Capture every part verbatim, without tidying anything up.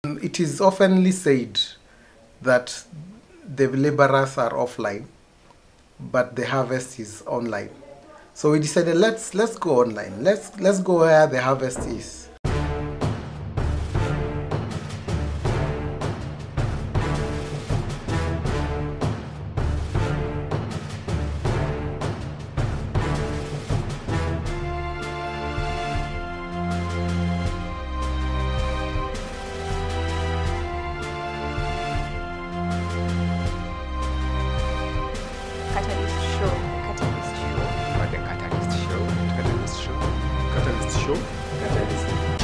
It is oftenly said that the laborers are offline, but the harvest is online. So we decided let's let's go online. Let's let's go where the harvest is. Catalyst Show. Catalyst Show. Or the Catalyst Show. Catalyst Show. Catalyst Show. Catalyst.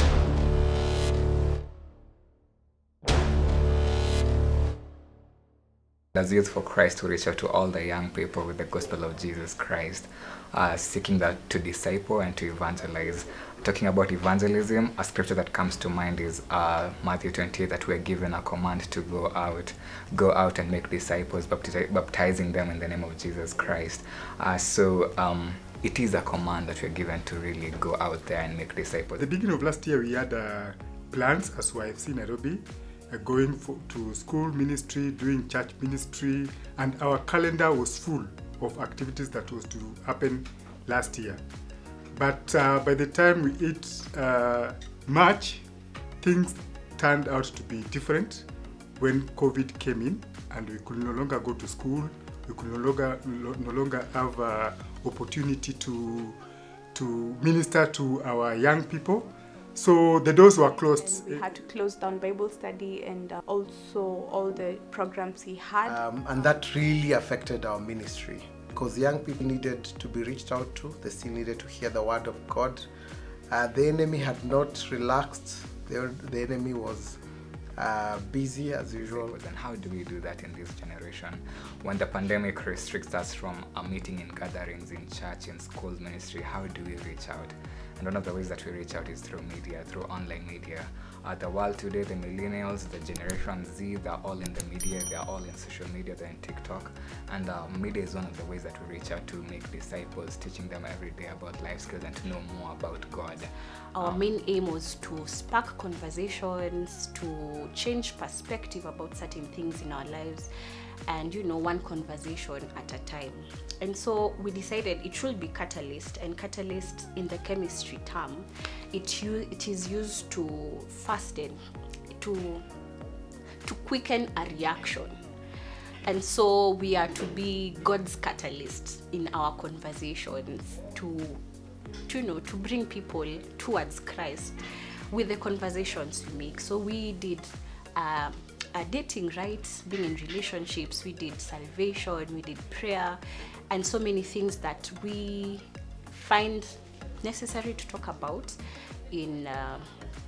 As Youth for Christ, to reach out to all the young people with the gospel of Jesus Christ, uh, seeking that to disciple and to evangelize. Talking about evangelism, a scripture that comes to mind is uh, Matthew twenty, that we're given a command to go out, go out and make disciples, baptize, baptizing them in the name of Jesus Christ. Uh, so um, it is a command that we're given to really go out there and make disciples. At the beginning of last year, we had uh, plans as Y F C Nairobi, uh, going for, to school ministry, doing church ministry, and our calendar was full of activities that was to happen last year. But uh, by the time we hit uh, March, things turned out to be different when COVID came in, and we could no longer go to school. We could no longer no longer have uh, opportunity to to minister to our young people. So the doors were closed. And we had to close down Bible study and uh, also all the programs he had. Um, and that really affected our ministry, because young people needed to be reached out to. They still needed to hear the word of God. Uh, the enemy had not relaxed. The, the enemy was uh, busy as usual. And how do we do that in this generation when the pandemic restricts us from a meeting in gatherings, in church, in school ministry? How do we reach out? And one of the ways that we reach out is through media, through online media. Uh, the world today, the millennials, the Generation Z, they're all in the media, they're all in social media, they're in TikTok. And uh, media is one of the ways that we reach out to make disciples, teaching them every day about life skills and to know more about God. Our um, main aim was to spark conversations, to change perspective about certain things in our lives, and you know, one conversation at a time. And so we decided it should be catalyst, and catalyst in the chemistry term, it, it is used to fasten, to, to quicken a reaction. And so we are to be God's catalyst in our conversations, to, to, you know, to bring people towards Christ with the conversations we make. So we did uh, uh, dating, right? Being in relationships, we did salvation, we did prayer, and so many things that we find necessary to talk about in uh,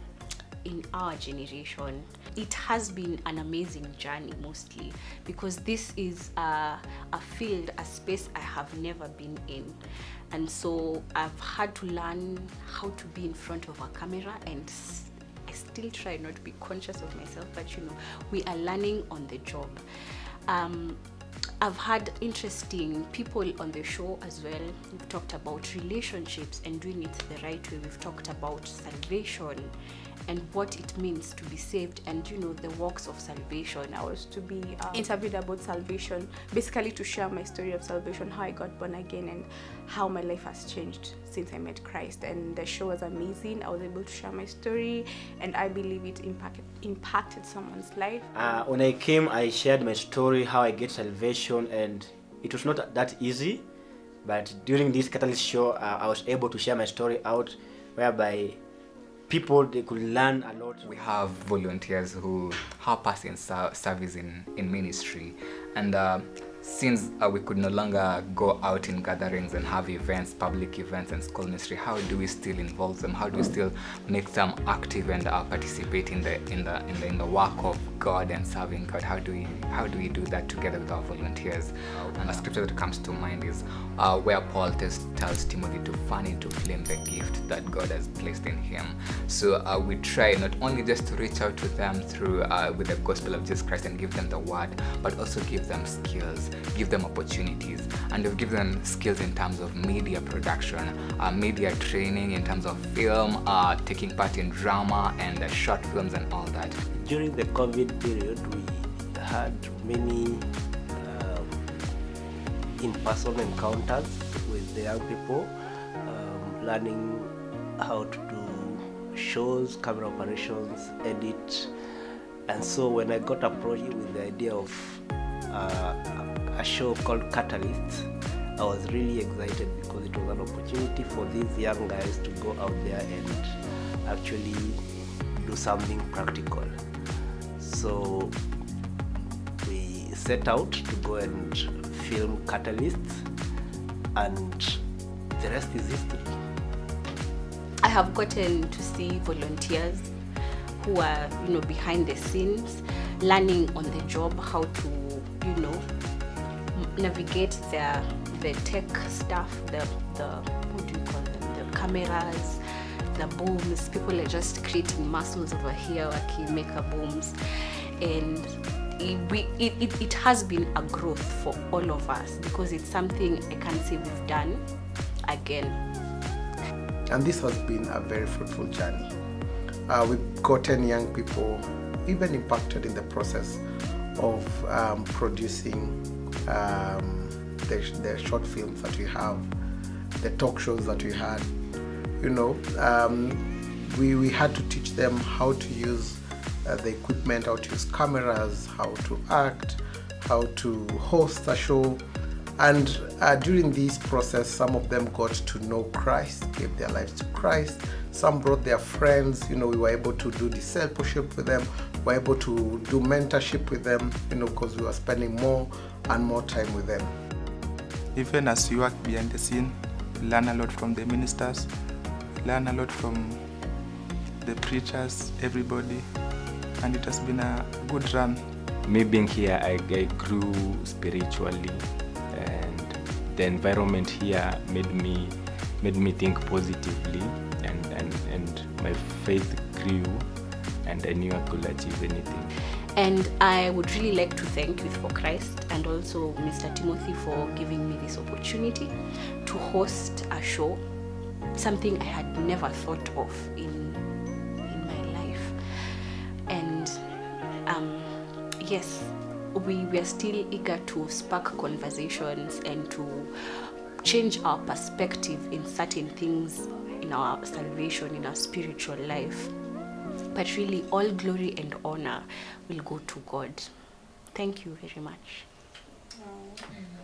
in our generation. It has been an amazing journey, mostly because this is a, a field, a space I have never been in, and so I've had to learn how to be in front of a camera, and I still try not to be conscious of myself, but you know, we are learning on the job. Um, I've had interesting people on the show as well. We've talked about relationships and doing it the right way. We've talked about salvation and what it means to be saved, and you know, the works of salvation. I was to be um, interviewed about salvation, basically to share my story of salvation, how I got born again and how my life has changed since I met Christ. And the show was amazing. I was able to share my story, and I believe it impacted impacted someone's life. Uh, when I came, I shared my story, how I get salvation, and it was not that easy. But during this Catalyst show, uh, I was able to share my story out, whereby people, they could learn a lot. We have volunteers who help us in service in, in ministry, and uh, since uh, we could no longer go out in gatherings and have events, public events and school ministry, how do we still involve them? How do we still make them active and uh, participate in the in the in the in the work of God and serving God? How do we how do we do that together with our volunteers? And a scripture that comes to mind is uh, where Paul tells, tells Timothy to fan into flame the gift that God has placed in him. So uh, we try not only just to reach out to them through uh, with the gospel of Jesus Christ and give them the word, but also give them skills, give them opportunities, and we've given them skills in terms of media production, uh, media training in terms of film, uh, taking part in drama and uh, short films and all that. during the COVID period, we had many um, in-person encounters with the young people, um, learning how to do shows, camera operations, edit. And so when I got approached with the idea of uh, a show called Catalyst, I was really excited because it was an opportunity for these young guys to go out there and actually do something practical. So we set out to go and film Catalyst, and the rest is history. I have gotten to see volunteers who are, you know, behind the scenes, learning on the job how to, you know, navigate their the tech stuff, the the what do you call them, the cameras, the booms. People are just creating muscles over here, like maker booms, and it, we, it, it, it has been a growth for all of us because it's something I can't say we've done again. And this has been a very fruitful journey. Uh, we've gotten young people even impacted in the process of um, producing um, the, the short films that we have, the talk shows that we had. You know, um, we, we had to teach them how to use uh, the equipment, how to use cameras, how to act, how to host a show. And uh, during this process, some of them got to know Christ, gave their lives to Christ. Some brought their friends. You know, we were able to do discipleship with them. We were able to do mentorship with them, you know, because we were spending more and more time with them. Even as we work behind the scene, we learn a lot from the ministers, we learn a lot from the preachers, everybody, and it has been a good run. Me being here, I, I grew spiritually, and the environment here made me made me think positively, and, and, and my faith grew, and I knew I could achieve anything. And I would really like to thank Youth for Christ and also Mister Timothy for giving me this opportunity to host a show, something I had never thought of in, in my life. And um, yes, we were still eager to spark conversations and to change our perspective in certain things in our salvation, in our spiritual life. But really, all glory and honor will go to God. Thank you very much. Wow.